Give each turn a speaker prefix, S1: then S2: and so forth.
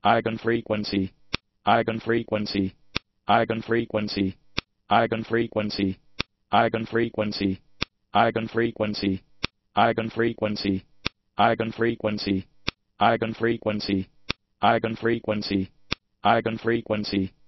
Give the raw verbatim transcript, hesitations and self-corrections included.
S1: eigenfrequency, eigenfrequency, eigenfrequency, eigenfrequency, eigenfrequency, eigenfrequency, eigenfrequency, eigenfrequency, eigenfrequency, eigenfrequency, eigenfrequency.